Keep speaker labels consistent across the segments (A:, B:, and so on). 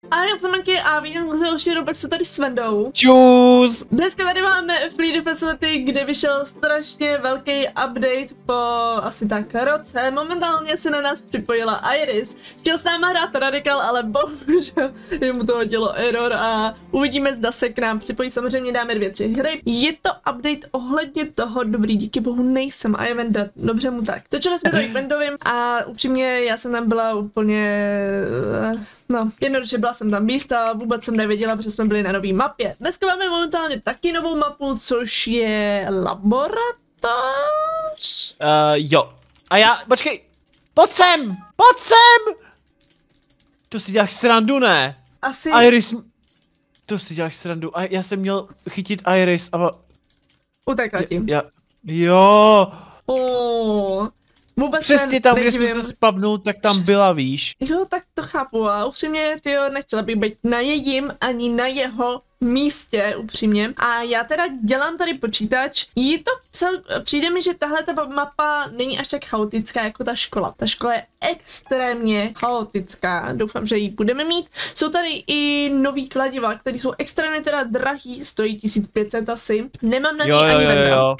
A: A já jsem Manky a vítám se další rubek, co tady s Vendou.
B: Čus!
A: Dneska tady máme Fleet Facility, kde vyšel strašně velký update po asi tak roce. Momentálně se na nás připojila Iris. Chtěl s náma hrát Radical, ale bohužel jemu to hodilo error a uvidíme, zda se k nám připojí. Samozřejmě dáme 2-3 hry. Je to update ohledně toho, dobrý, díky bohu nejsem a je Venda, dobře mu tak. Točili jsme to i Vendovým a upřímně já jsem tam byla úplně, no, jednoduše byla jsem tam Beast a vůbec jsem nevěděla, protože jsme byli na nový mapě. Dneska máme momentálně taky novou mapu, což je laboratoř.
B: Jo. A já, počkej, pojď sem! Pojď sem! To si děláš srandu, ne?
A: Asi.
B: Iris, to si děláš srandu. A já jsem měl chytit Iris a...
A: Utekla tím.
B: Jo.
A: Vůbec
B: přesně tam, kde jsem se spavnul, tak tam byla, víš.
A: Jo, tak to chápu a upřímně, tyjo, nechtěla bych být na jejím ani na jeho místě, upřímně. A já teda dělám tady počítač. Přijde mi, že tahle ta mapa není až tak chaotická jako ta škola. Ta škola je extrémně chaotická. Doufám, že ji budeme mít. Jsou tady i nový kladiva, které jsou extrémně teda drahý, stojí 1500 asi. Nemám na něj ani Venda.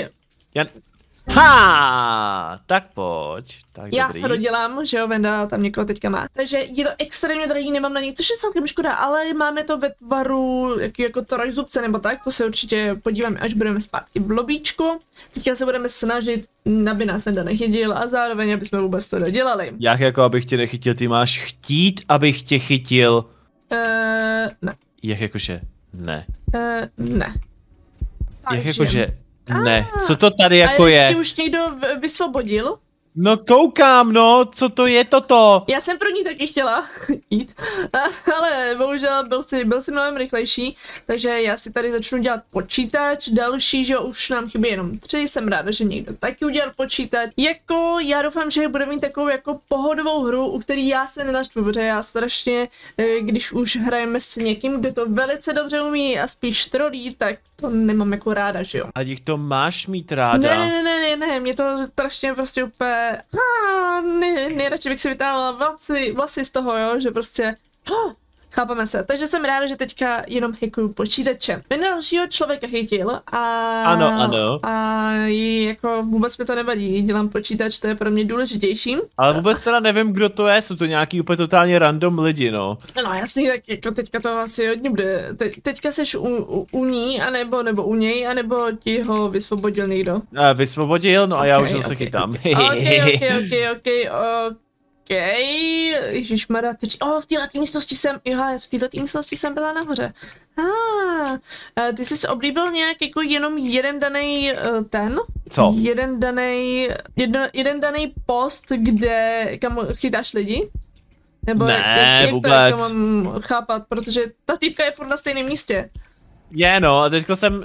B: Tak pojď. Tak
A: já
B: dobrý.
A: to dodělám, že jo, Venda tam někoho teďka má. Takže je to extrémně drahý, nemám na něj, což je celkem škoda, ale máme to ve tvaru jako to rajzubce nebo tak, to se určitě podíváme, až budeme zpátky v lobíčku. Teďka se budeme snažit, aby nás Venda nechytil a zároveň, aby jsme vůbec to dodělali.
B: Jak jako abych tě nechytil, ty máš chtít, abych tě chytil?
A: Ne.
B: Jak jakože ne.
A: Ne.
B: Jak jakože ne, co to tady jako je?
A: A jestli už někdo vysvobodil?
B: No koukám, no, co to je toto?
A: Já jsem pro ní taky chtěla jít, ale bohužel byl si mnohem rychlejší, takže já si tady začnu dělat počítač, další, že už nám chybí jenom 3, jsem ráda, že někdo taky udělal počítač. Jako, já doufám, že bude mít takovou jako pohodovou hru, u který já se nenaštvu, protože já strašně, když už hrajeme s někým, kdo to velice dobře umí a spíš trolí, tak to nemám jako ráda, že jo.
B: A jak to máš mít ráda?
A: Ne, mě to strašně prostě úplně, nejradši bych si vytáhla vlasy z toho, jo, že prostě, chápeme se. Takže jsem ráda, že teďka jenom hackuju počítačem. Mě dalšího člověka chytil a...
B: Ano.
A: A jako vůbec mi to nevadí, dělám počítač, to je pro mě důležitější.
B: Ale vůbec teda nevím, kdo to je, jsou to nějaký úplně totálně random lidi, no.
A: No jasně, tak jako teďka to asi hodně bude. Teďka seš u ní, nebo u něj, anebo ti ho vysvobodil někdo?
B: Vysvobodil, no a já už se chytám.
A: Okay. Ježišmarja, v této místnosti jsem byla nahoře. Ty jsi oblíbil nějak jako jenom jeden daný
B: Co?
A: Jeden daný post, kam chytáš lidi? Nebo
B: ne,
A: jak
B: vůbec.
A: to jako mám chápat, protože ta týpka je furt na stejném místě.
B: Je no, a teďko jsem...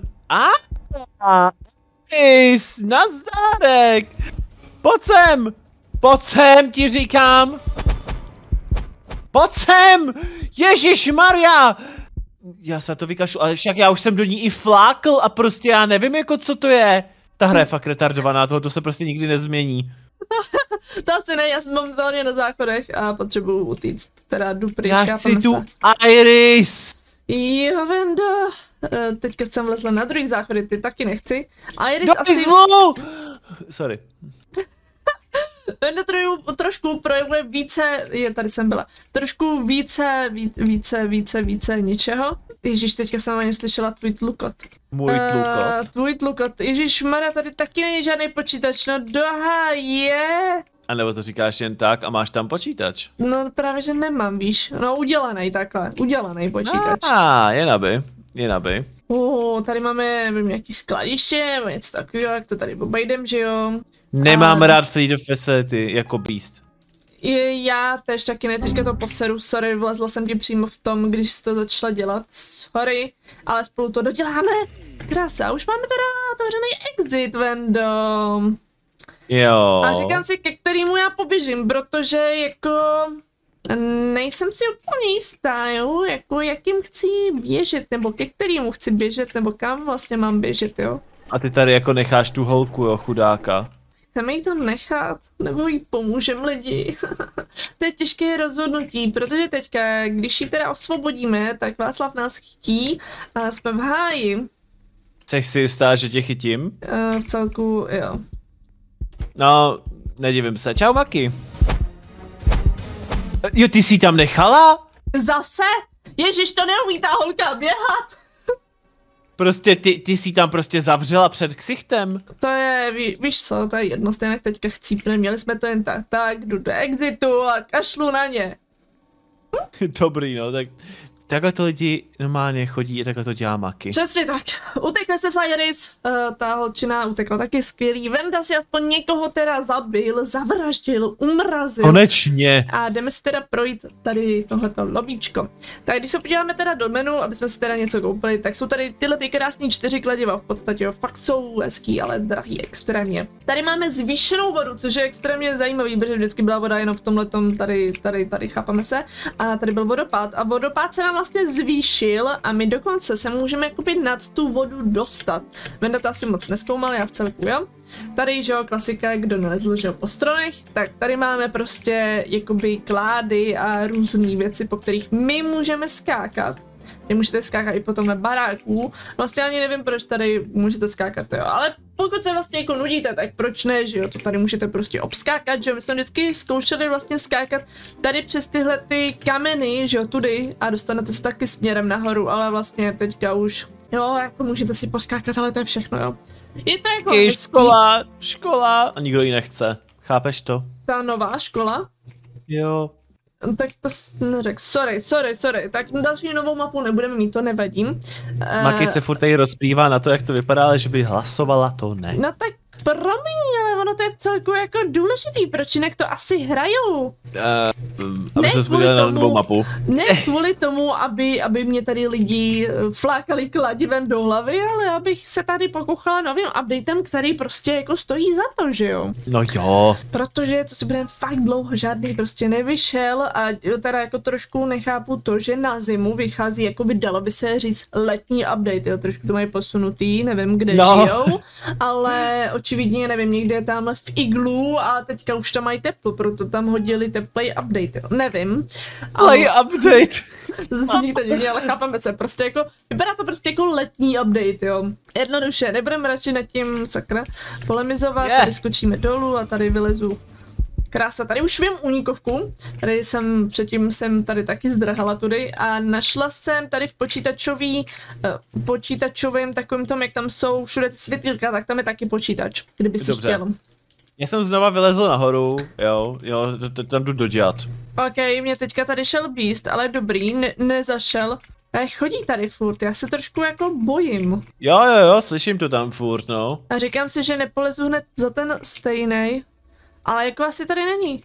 B: Nazdárek! Pojď sem, ti říkám! Pojď sem! Ježišmarja! Já se to vykašlu, ale však já už jsem do ní i flákl a prostě já nevím jako co to je. Ta hra je fakt retardovaná, to se prostě nikdy nezmění.
A: To asi ne, já jsem momentálně na záchodech a potřebuju utíct, teda jdu pryč,
B: já chci tu Iris!
A: Jo, Vendo, teďka jsem vlezla na druhý záchody, ty taky nechci. Iris
B: asi... Sorry.
A: Vendo trošku projevuje více, tady jsem byla, trošku více něčeho. Ježíš, teďka jsem ani slyšela tvůj tlukot.
B: Můj tlukot.
A: Tvůj tlukot, ježišmarja, tady taky není žádný počítač, no je.
B: A nebo to říkáš jen tak a máš tam počítač?
A: No právě, že nemám, víš, no udělaný takhle, udělaný počítač.
B: Jen aby.
A: Tady máme, nevím, nějaký skladiště, nebo něco takového, jak to tady obejdem, že jo.
B: Nemám rád Fleet Facility jako Beast.
A: Já tež taky ne, teďka to poseru, sorry, vlezla jsem ti přímo v tom, když jsi to začala dělat, sorry, ale spolu to doděláme. Krása, už máme teda otevřený exit, Vendo.
B: Jo.
A: A říkám si, ke kterému já poběžím, protože jako nejsem si úplně jistá, jo, jako jakým chci běžet, nebo ke kterému chci běžet, nebo kam vlastně mám běžet, jo.
B: A ty tady jako necháš tu holku, jo, chudáka.
A: chceme ji tam nechat, nebo jí pomůžeme lidi. To je těžké rozhodnutí, protože teďka, když ji teda osvobodíme, tak Václav nás chytí a jsme v háji.
B: Chceš si jistá, že tě chytím?
A: V celku, jo.
B: No, nedivím se. Čau, Maki. Jo, ty jsi tam nechala?
A: Zase? Ježiš, to neumí ta holka běhat.
B: Prostě ty jsi tam prostě zavřela před ksichtem.
A: To je, víš co, to je jedno, stejně teďka chcípne, měli jsme to jen tak, jdu do exitu a kašlu na ně.
B: Dobrý, no, tak takhle to lidi normálně chodí a takhle to dělá Maki.
A: Přesně tak. Utekla se Iris, ta holčina utekla taky skvělý. Venda si aspoň někoho teda zabil, zavraždil, umrazil.
B: Konečně.
A: A jdeme si teda projít tady tohleto lobíčko. Tak když se podíváme teda do menu, aby jsme si teda něco koupili, tak jsou tady tyhle ty krásný 4 kladiva v podstatě, fakt jsou hezký, ale drahý extrémně. Tady máme zvýšenou vodu, což je extrémně zajímavý, protože vždycky byla voda jenom v tomhletom, tady, chápeme se. A tady byl vodopád a vodopád se nám vlastně zvýšil a my dokonce se můžeme jakoby nad tu vodu dostat. Venda to asi moc nezkoumal, já v celku, jo? Tady, že jo, klasika, kdo nalezl, že jo, po stronech, tak tady máme prostě jakoby klády a různé věci, po kterých my můžeme skákat. Vy můžete skákat i potom na baráku. Vlastně ani nevím, proč tady můžete skákat, jo, ale pokud se vlastně jako nudíte, tak proč ne, že jo, to tady můžete prostě obskákat, že jo, my jsme vždycky zkoušeli vlastně skákat tady přes tyhle ty kameny, že jo, tudy a dostanete se taky směrem nahoru, ale vlastně teďka už, jo, jako můžete si poskákat, ale to je všechno, jo. Je to jako
B: škola a nikdo ji nechce, chápeš to?
A: Ta nová škola?
B: Jo.
A: Tak to neřek, sorry, tak další novou mapu nebudeme mít, to nevadí.
B: Maki se furt tady rozplývá na to, jak to vypadá, ale že by hlasovala, to ne.
A: No tak promiň, ale ono to je v celku jako důležitý, proč jinak to asi hrajou?
B: Aby se zbudili na novou mapu.
A: Ne kvůli tomu, aby mě tady lidi flákali kladivem do hlavy, ale abych se tady pokuchala novým updatem, který prostě jako stojí za to, že jo?
B: No jo.
A: Protože to si budeme fakt dlouho, žádný prostě nevyšel a teda jako trošku nechápu to, že na zimu vychází, jako by dalo by se říct letní update, jo, trošku to mají posunutý, nevím kde žijou, ale očividně, nevím, někde je tam v iglu a teďka už tam mají teplo, proto tam hodili teplej update, jo. Nevím.
B: Play update.
A: Zní to divně, ale chápeme se, prostě jako, vypadá to prostě jako letní update, jo. Jednoduše, nebudeme radši nad tím, sakra, polemizovat, tady skočíme dolů a tady vylezu. Krása, tady už vím únikovku, tady předtím jsem tady taky zdrhala tudy a našla jsem tady v počítačovém takovým tom, jak tam jsou všude ty světýlka, tak tam je taky počítač, kdyby si chtěl.
B: Já jsem znova vylezl nahoru, jo, tam jdu dodělat.
A: Ok, mě teďka tady šel Beast, ale dobrý, nezašel. A chodí tady furt, já se trošku jako bojím.
B: Jo, slyším to tam furt, no.
A: A říkám si, že nepoleznu hned za ten stejnej, ale jako asi tady není.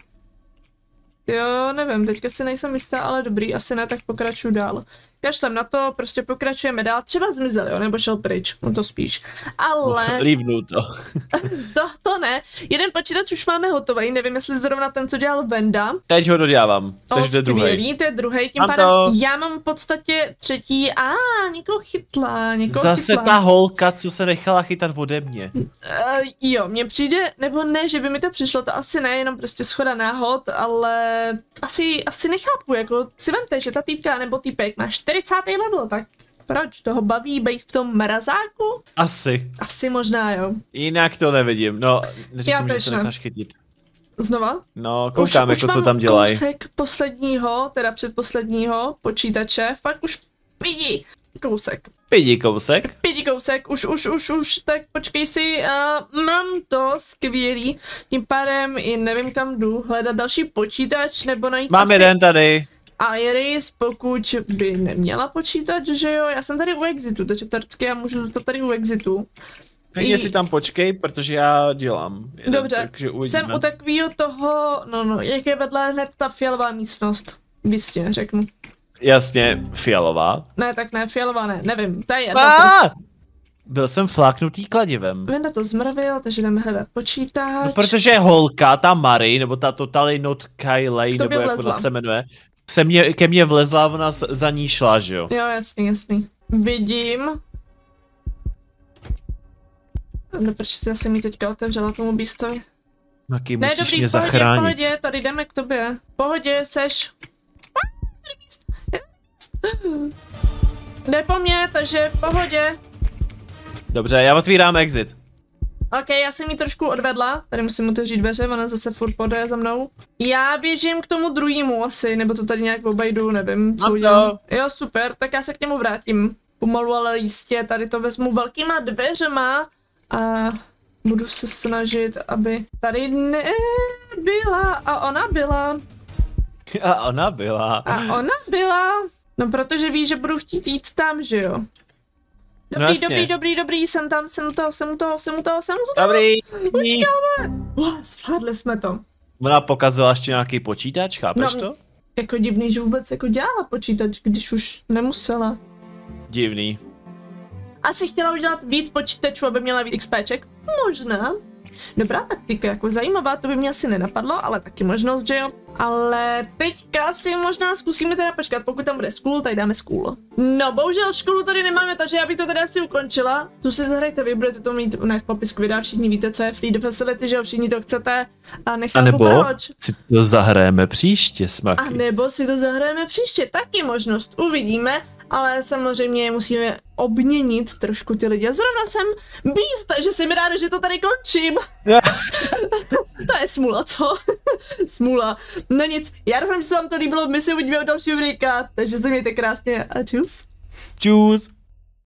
A: Jo, nevím, teďka si nejsem jistá, ale dobrý, asi ne, tak pokračuju dál. Kašlem na to, prostě pokračujeme dál, třeba zmizel, jo, nebo šel pryč, no to spíš. Ale...
B: Lívnu to.
A: to ne, jeden počítač už máme hotový, nevím, jestli zrovna ten, co dělal Venda.
B: Teď ho dodělávám, takže to je druhý.
A: To je druhý, tím pádem já mám v podstatě třetí, někoho chytla,
B: Zase ta holka, co se nechala chytat ode mě.
A: Jo, mně přijde, nebo ne, že by mi to přišlo, to asi ne, jenom prostě shoda náhod, ale asi nechápu, jako si vemte, že ta týpka nebo týpek má 40. level, tak proč toho baví být v tom mrazáku? Asi možná, jo.
B: Jinak to nevidím, no, neříkám, že se necháš chytit.
A: Znova?
B: No, koukám, jako co tam dělají.
A: Kousek posledního, teda předposledního počítače, fakt už kousek. Pidi kousek, už, tak počkej si, mám to skvělý, tím pádem i nevím kam jdu, hledat další počítač, nebo najít
B: Mám jeden tady.
A: Iris, pokud by neměla počítač, že jo, já jsem tady u exitu, takže teoreticky já můžu zůstat tady u exitu.
B: Takže si tam počkej, protože já dělám.
A: Dobře, jsem u takového toho, jak je vedle hned ta fialová místnost, vysně řeknu.
B: Jasně, fialová.
A: Ne, tak ne, fialová ne, nevím, to je jedno
B: prostě. Byl jsem fláknutý kladivem.
A: Venda to zmrvil, takže jdeme hledat počítač.
B: No, protože holka, ta Mary, nebo ta Totally Not Kylie, nebo jak ona se jmenuje, ke mně vlezla, ona za ní šla, že jo?
A: Jo, jasný. Vidím. No, proč já jsem jí teďka otevřela tomu Beastovi?
B: Maki,
A: Ne,
B: musíš
A: dobrý,
B: mě
A: v pohodě,
B: zachránit.
A: v pohodě, tady jdeme k tobě. V pohodě, seš. Jde po mně, takže v pohodě.
B: Dobře, já otvírám exit.
A: Ok, já jsem jí trošku odvedla, tady musím otevřít dveře, ona zase furt pode za mnou. Já běžím k tomu druhému asi, nebo to tady nějak obejdu, nevím, co udělám. Jo, super, tak já se k němu vrátím. Pomalu, ale jistě, tady to vezmu velkýma dveřema a budu se snažit, aby tady nebyla a ona byla.
B: A ona byla.
A: A ona byla. No, protože ví, že budu chtít jít tam, že jo? Dobrý, jsem tam, jsem u toho.
B: Dobrý.
A: Zvládli jsme to.
B: Ona pokazila ještě nějaký počítač, chápeš
A: No,
B: to?
A: Jako divný, že vůbec jako dělala počítač, když už nemusela.
B: Divný.
A: Asi chtěla udělat víc počítačů, aby měla víc XPček? Možná. Dobrá taktika, jako zajímavá, to by mě asi nenapadlo, ale taky možnost, že jo. Ale teďka si možná zkusíme teda počkat, pokud tam bude school, tak dáme school. No, bohužel školu tady nemáme, takže já bych to tady asi ukončila. Tu si zahrajte, vy budete to mít v popisku videa, všichni víte, co je Free the Facility, že jo, všichni to chcete a nechápu proč.
B: Si to zahrajeme příště, Smaky.
A: A nebo si to zahrajeme příště, taky možnost, uvidíme. Ale samozřejmě musíme obměnit trošku ty lidi. Zrovna jsem Beast, že jsem ráda, že to tady končím. To je smůla, co? Smůla. No nic, já doufám, že se vám to líbilo, my se uvidíme u dalšího videa, takže se mějte krásně a čus.
B: Čus.